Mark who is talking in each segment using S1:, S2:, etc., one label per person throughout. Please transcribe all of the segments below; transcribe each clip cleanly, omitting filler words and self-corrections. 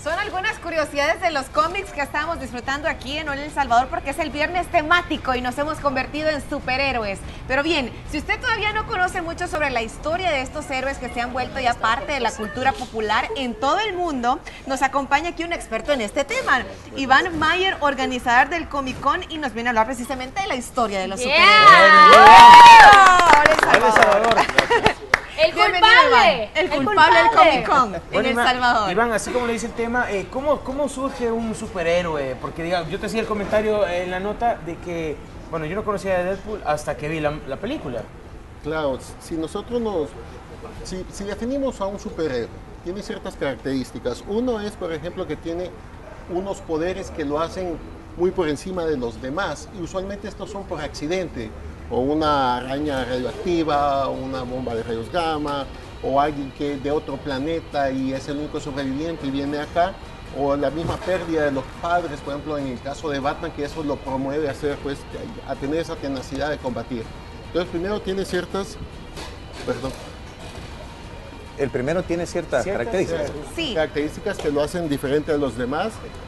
S1: Son algunas curiosidades de los cómics que estamos disfrutando aquí en Hola El Salvador porque es el viernes temático y nos hemos convertido en superhéroes. Pero bien, si usted todavía no conoce mucho sobre la historia de estos héroes que se han vuelto ya parte de la cultura popular en todo el mundo, nos acompaña aquí un experto en este tema, Iván Mayer, organizador del Comic Con, y nos viene a hablar precisamente de la historia de los superhéroes. Hola El Salvador.
S2: El culpable.
S1: El culpable del Comic Con en El Salvador.
S3: Iván, así como le dice el tema, ¿cómo surge un superhéroe? Porque digamos, yo te hacía el comentario en la nota de que, bueno, yo no conocía de Deadpool hasta que vi la película.
S4: Claro, si nosotros si definimos a un superhéroe, tiene ciertas características. Uno es, por ejemplo, que tiene unos poderes que lo hacen muy por encima de los demás, y usualmente estos son por accidente, o una araña radioactiva, o una bomba de rayos gamma, o alguien que de otro planeta y es el único sobreviviente y viene acá, o la misma pérdida de los padres, por ejemplo, en el caso de Batman, que eso lo promueve a tener esa tenacidad de combatir. Entonces, primero tiene ciertas
S5: características.
S1: Sí.
S4: Características que lo hacen diferente a los demás.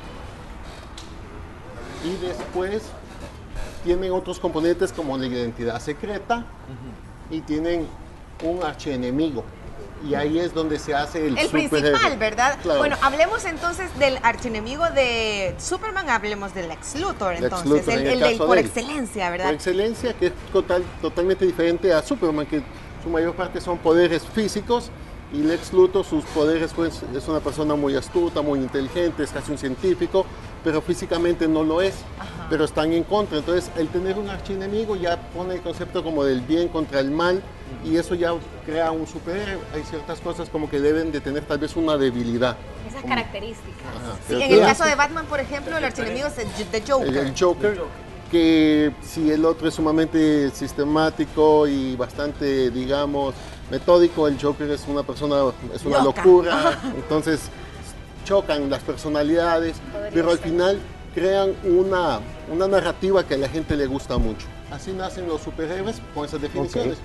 S4: Y después tienen otros componentes como la identidad secreta y tienen un archienemigo. Y ahí es donde se hace el
S1: principal, ¿verdad?
S4: Claro.
S1: Bueno, hablemos entonces del archienemigo de Superman, hablemos del Lex Luthor, entonces, el del por excelencia, ¿verdad?
S4: Por excelencia, que es totalmente diferente a Superman, que su mayor parte son poderes físicos, y Lex Luthor, sus poderes, pues, es una persona muy astuta, muy inteligente, es casi un científico, pero físicamente no lo es. Ajá. Pero están en contra. Entonces, el tener un archienemigo ya pone el concepto como del bien contra el mal, y eso ya crea un superhéroe. Hay ciertas cosas como que deben de tener tal vez una debilidad.
S2: Esas características.
S4: Ajá.
S1: Sí, en el caso de Batman, por ejemplo, el archienemigo es The Joker.
S4: El Joker, que si el otro es sumamente sistemático y bastante, digamos, metódico, el Joker es una persona, es una locura. Entonces chocan las personalidades, pero al final crean una narrativa que a la gente le gusta mucho. Así nacen los superhéroes con esas definiciones.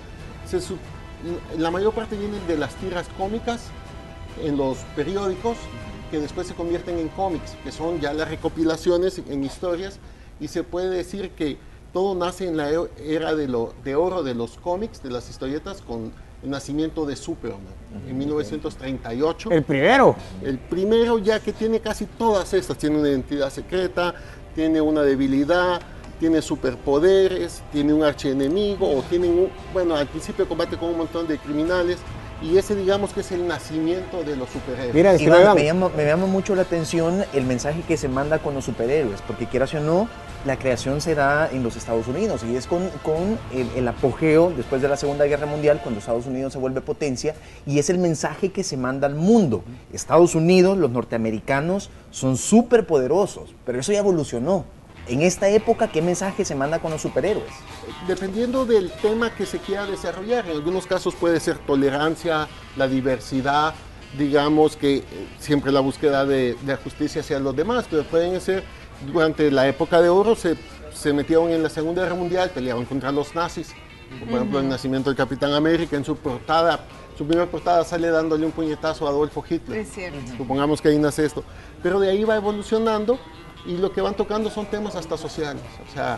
S4: La mayor parte vienen de las tiras cómicas en los periódicos, que después se convierten en cómics, que son ya las recopilaciones en historias, y se puede decir que todo nace en la era de oro de los cómics, de las historietas, con el nacimiento de Superman en 1938.
S3: ¿El primero?
S4: El primero, ya que tiene casi todas estas. Tiene una identidad secreta, tiene una debilidad, tiene superpoderes, tiene un archienemigo, o bueno, al principio combate con un montón de criminales, y ese, digamos, que es el nacimiento de los superhéroes.
S5: Mira, Iván, me llama mucho la atención el mensaje que se manda con los superhéroes, porque quieras o no, la creación se da en los Estados Unidos, y es con el apogeo después de la Segunda Guerra Mundial, cuando Estados Unidos se vuelve potencia, y es el mensaje que se manda al mundo. Estados Unidos, los norteamericanos, son súper poderosos, pero eso ya evolucionó. En esta época, ¿qué mensaje se manda con los superhéroes?
S4: Dependiendo del tema que se quiera desarrollar, en algunos casos puede ser tolerancia, la diversidad, digamos que siempre la búsqueda de la justicia hacia los demás, pero pueden ser, durante la época de oro se metieron en la Segunda Guerra Mundial, peleaban contra los nazis, por ejemplo el nacimiento del Capitán América, en su primera portada sale dándole un puñetazo a Adolfo Hitler.
S1: Es cierto.
S4: Supongamos que ahí nace esto, pero de ahí va evolucionando. Y lo que van tocando son temas hasta sociales, o sea,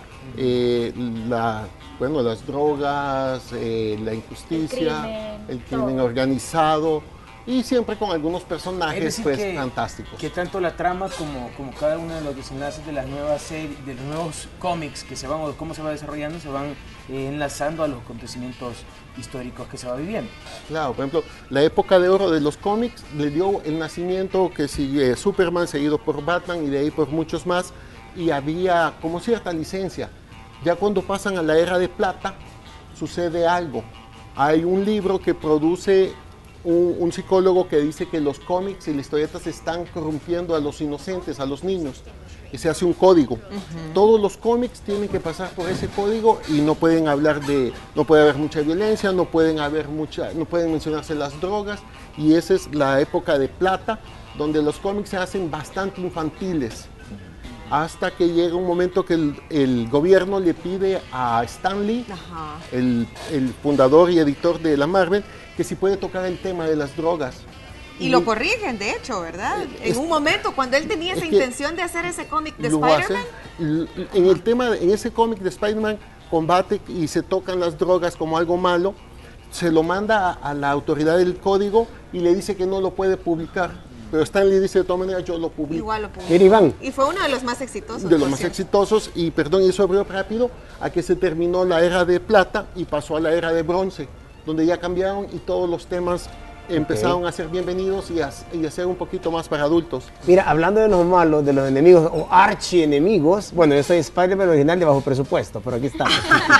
S4: las drogas, la injusticia, el crimen organizado, y siempre con algunos personajes fantásticos.
S3: Que tanto la trama como cada uno de los desenlaces de las nuevas series, de los nuevos cómics que se van, o cómo se va desarrollando, se van enlazando a los acontecimientos históricos que se va viviendo.
S4: Claro, por ejemplo, la época de oro de los cómics le dio el nacimiento que sigue Superman, seguido por Batman, y de ahí por muchos más, y había como cierta licencia. Ya cuando pasan a la era de plata, sucede algo. Hay un libro que produce un psicólogo que dice que los cómics y las historietas están corrompiendo a los inocentes, a los niños, y se hace un código. Todos los cómics tienen que pasar por ese código, y no pueden no puede haber mucha violencia, no pueden mencionarse las drogas, y esa es la época de plata, donde los cómics se hacen bastante infantiles, hasta que llega un momento que el gobierno le pide a Stan Lee, el fundador y editor de la Marvel, que si puede tocar el tema de las drogas.
S1: Y lo corrigen, de hecho, ¿verdad? En un momento, cuando él tenía esa intención de hacer ese cómic de
S4: lo hace.
S1: Spider-Man.
S4: En ese cómic de Spider-Man combate y se tocan las drogas como algo malo, se lo manda a la autoridad del código y le dice que no lo puede publicar. Pero Stan Lee dice, de todas maneras, yo lo publico.
S1: Igual lo publicó.
S6: Era Iván.
S1: Y fue uno de los más exitosos.
S4: De los más exitosos, y perdón, y eso abrió rápido a que se terminó la era de plata y pasó a la era de bronce, donde ya cambiaron y todos los temas empezaron a ser bienvenidos y a ser un poquito más para adultos.
S6: Mira, hablando de los malos, de los enemigos o archienemigos, bueno, yo soy Spider-Man original de bajo presupuesto, pero aquí estamos.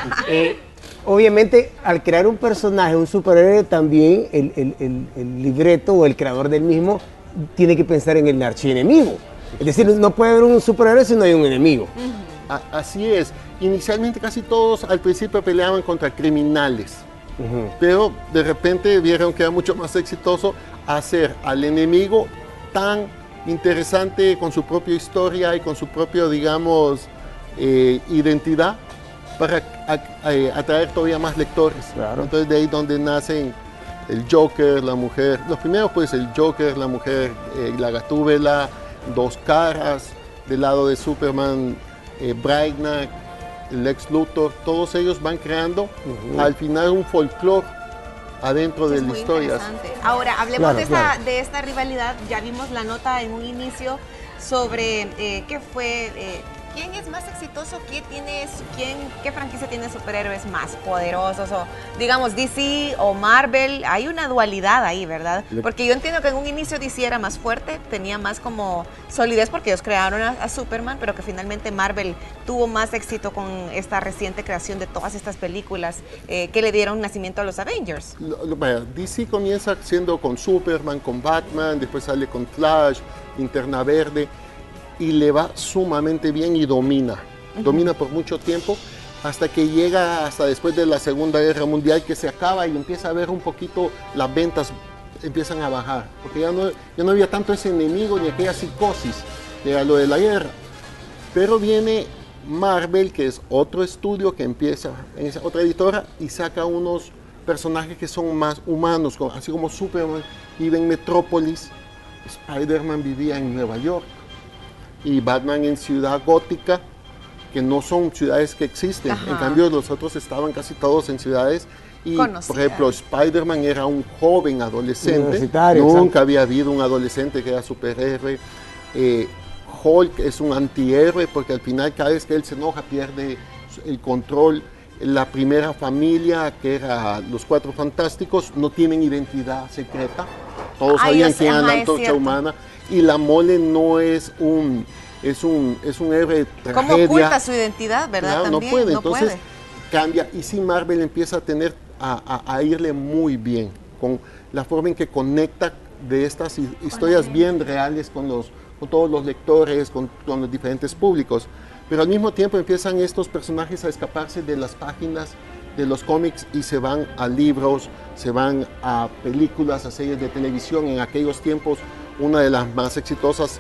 S6: Obviamente, al crear un personaje, un superhéroe, también el libreto o el creador del mismo tiene que pensar en el archienemigo. Es decir, no puede haber un superhéroe si no hay un enemigo.
S4: Así es. Inicialmente casi todos al principio peleaban contra criminales. Pero de repente vieron que era mucho más exitoso hacer al enemigo tan interesante con su propia historia y con su propia, digamos, identidad para atraer todavía más lectores.
S6: Claro.
S4: Entonces de ahí donde nacen el Joker, la mujer, los primeros pues el Joker, la mujer, la Gatúbela, Dos Caras, del lado de Superman, Brainiac, Lex Luthor, todos ellos van creando al final un folclore adentro de las historias.
S1: Ahora, hablemos
S6: Claro,
S1: de esta rivalidad. Ya vimos la nota en un inicio sobre qué fue, quién es más exitoso, qué franquicia tiene superhéroes más poderosos, o digamos DC o Marvel. Hay una dualidad ahí, ¿verdad? Porque yo entiendo que en un inicio DC era más fuerte, tenía más como solidez porque ellos crearon a Superman, pero que finalmente Marvel tuvo más éxito con esta reciente creación de todas estas películas que le dieron nacimiento a los Avengers.
S4: DC comienza siendo con Superman, con Batman, después sale con Flash, Linterna Verde, y le va sumamente bien y domina por mucho tiempo, hasta que llega hasta después de la Segunda Guerra Mundial, que se acaba y empieza a ver un poquito las ventas empiezan a bajar, porque ya no había tanto ese enemigo ni aquella psicosis de lo de la guerra. Pero viene Marvel, que es otro estudio que empieza, en esa otra editora, y saca unos personajes que son más humanos, así como Superman vive en Metrópolis, Spider-Man vivía en Nueva York, y Batman en Ciudad Gótica, que no son ciudades que existen. En cambio los otros estaban casi todos en ciudades, y por ejemplo Spider-Man era un joven adolescente, nunca había habido un adolescente que era superhéroe. Hulk es un antihéroe porque al final cada vez que él se enoja pierde el control. La primera familia, que era los Cuatro Fantásticos, no tienen identidad secreta, todos sabían quién era la Antorcha Humana, y la Mole no es un héroe de tragedia.
S1: ¿Cómo oculta su identidad, verdad?
S4: No puede,
S1: no
S4: entonces
S1: puede.
S4: Cambia, y sí, Marvel empieza a irle muy bien con la forma en que conecta de estas historias bien reales con todos los lectores, con los diferentes públicos. Pero al mismo tiempo empiezan estos personajes a escaparse de las páginas de los cómics y se van a libros, se van a películas, a series de televisión. En aquellos tiempos, una de las más exitosas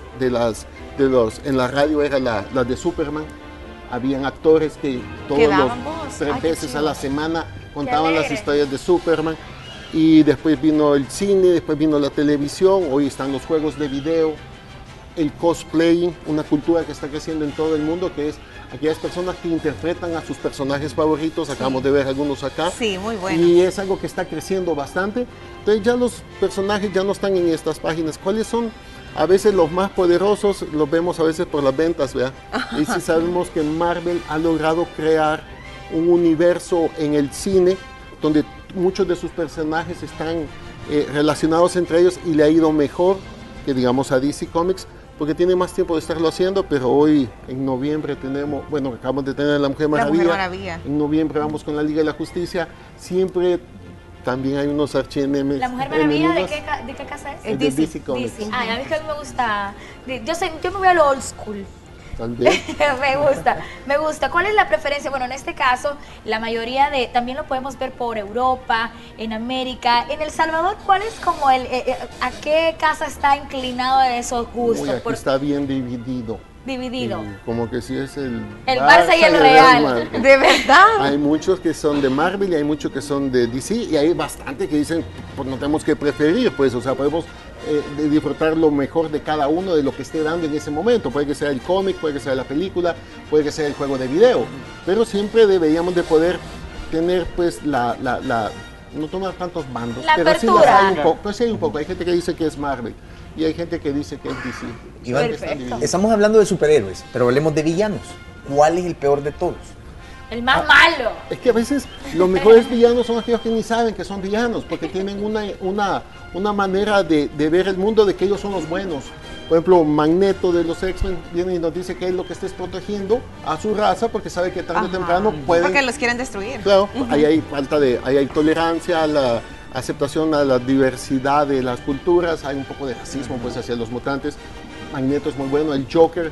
S4: en la radio era la de Superman. Habían actores que todos los 3 veces a la semana contaban las historias de Superman. Y después vino el cine, después vino la televisión, hoy están los juegos de video, el cosplaying, una cultura que está creciendo en todo el mundo, que es aquellas personas que interpretan a sus personajes favoritos. Acabamos de ver algunos acá.
S1: Sí, muy bueno.
S4: Y es algo que está creciendo bastante. Entonces ya los personajes ya no están en estas páginas. ¿Cuáles son? A veces los más poderosos los vemos a veces por las ventas, ¿verdad? Y sí sabemos que Marvel ha logrado crear un universo en el cine donde muchos de sus personajes están relacionados entre ellos, y le ha ido mejor que, digamos, a DC Comics, porque tiene más tiempo de estarlo haciendo. Pero hoy en noviembre tenemos, bueno, acabamos de tener La Mujer Maravilla. En noviembre vamos con la Liga de la Justicia. Siempre también hay unos archienemigos.
S2: ¿La Mujer Maravilla de qué casa es?
S4: De DC Comics.
S2: DC. Ah, a mí que me gusta. Yo me voy a lo old school.
S4: También.
S2: me gusta. ¿Cuál es la preferencia? Bueno, en este caso, la mayoría también lo podemos ver por Europa, en América. En El Salvador, ¿cuál es como a qué casa está inclinado de esos gustos?
S4: Aquí está bien dividido. Como que sí es el
S2: Barça y el Real.
S1: ¿De verdad?
S4: Hay muchos que son de Marvel y hay muchos que son de DC, y hay bastante que dicen, pues no tenemos que preferir, pues, o sea, podemos de disfrutar lo mejor de cada uno de lo que esté dando en ese momento. Puede que sea el cómic, puede que sea la película, puede que sea el juego de video, pero siempre deberíamos de poder tener pues no tomar tantos bandos,
S2: La
S4: pero sí
S2: apertura.
S4: hay un poco, pues sí hay un poco. Hay gente que dice que es Marvel y hay gente que dice que es DC.
S5: Iván,
S4: Están divididos.
S5: estamos hablando de superhéroes, pero hablemos de villanos. ¿Cuál es el peor de todos?
S2: El más malo.
S4: Es que a veces los mejores villanos son aquellos que ni saben que son villanos, porque tienen una manera de ver el mundo de que ellos son los buenos. Por ejemplo, Magneto de los X-Men viene y nos dice que es lo que está protegiendo a su raza, porque sabe que tarde o temprano pueden...
S1: Porque los quieren destruir.
S4: Claro, ahí hay tolerancia a la aceptación a la diversidad de las culturas, hay un poco de racismo pues hacia los mutantes. Magneto es muy bueno, el Joker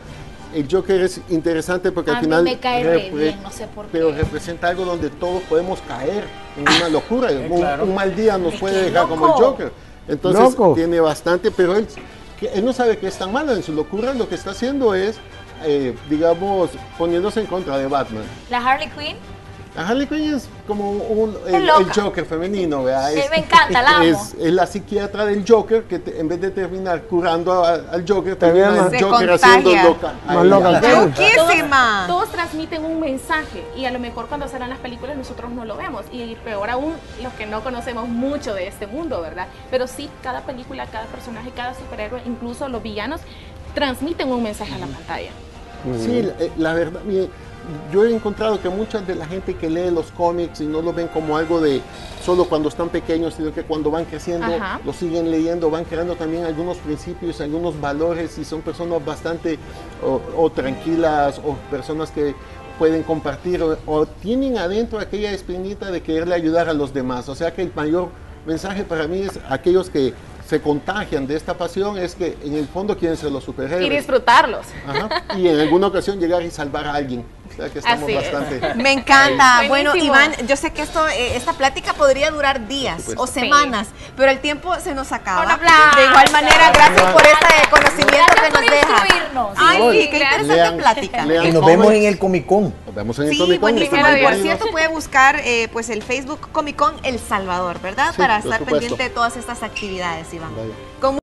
S4: es interesante porque
S2: A
S4: al
S2: mí
S4: final
S2: me cae re bien, no sé por qué.
S4: pero representa algo donde todos podemos caer en una locura.
S3: Claro.
S4: Un mal día nos
S2: Es
S4: puede
S2: que
S4: dejar
S2: loco.
S4: como el Joker. Entonces
S6: Loco.
S4: tiene bastante, pero él no sabe que es tan malo. En su locura lo que está haciendo es, digamos, poniéndose en contra de Batman.
S2: La Harley Quinn.
S4: La Harley Quinn es como
S2: Es
S4: el
S2: loca.
S4: Joker femenino, ¿verdad?
S2: Me encanta, la amo.
S4: Es la psiquiatra del Joker que en vez de terminar curando al Joker,
S6: Todavía
S4: termina
S6: más-
S4: el
S1: Se
S4: Joker
S1: contagia.
S4: haciendo loca. a
S6: Más
S4: ella.
S6: loca que ella.
S1: ¡Loquísima!
S7: Todos transmiten un mensaje y a lo mejor cuando salen las películas nosotros no lo vemos y peor aún los que no conocemos mucho de este mundo, ¿verdad? Pero sí, cada película, cada personaje, cada superhéroe, incluso los villanos, transmiten un mensaje a la pantalla.
S4: Sí, la verdad, mire, yo he encontrado que mucha de la gente que lee los cómics y no lo ven como algo de solo cuando están pequeños, sino que cuando van creciendo
S7: Ajá.
S4: lo siguen leyendo, van creando también algunos principios, algunos valores y son personas bastante o tranquilas o personas que pueden compartir o tienen adentro aquella espinita de quererle ayudar a los demás. O sea que el mayor mensaje para mí es aquellos que se contagian de esta pasión es que en el fondo quieren ser los superhéroes.
S7: Y disfrutarlos.
S4: Ajá, y en alguna ocasión llegar y salvar a alguien. O sea que estamos
S7: Así es.
S4: bastante...
S1: Me encanta.
S7: Ahí.
S1: Bueno,
S7: Buenísimo.
S1: Iván, yo sé que esta plática podría durar días
S4: supuesto.
S1: o semanas, pero el tiempo se nos acaba.
S2: Un aplauso.
S1: De igual manera, gracias por este conocimiento
S2: Gracias
S1: que nos
S2: por
S1: deja.
S2: instruirnos.
S1: Ay,
S4: Sí,
S1: sí, qué interesante
S4: lean-
S1: plática.
S4: lean
S5: Y nos
S4: cómics.
S5: vemos en el Comic Con.
S4: Nos vemos en el
S1: Sí,
S4: Comic Con.
S1: buenísimo.
S4: Estamos
S1: Y por
S4: ahí.
S1: cierto, puede buscar pues el Facebook Comic Con El Salvador, ¿verdad?
S4: Sí,
S1: Para
S4: por
S1: estar
S4: supuesto.
S1: pendiente de todas estas actividades, Iván.
S4: Vaya.
S1: Con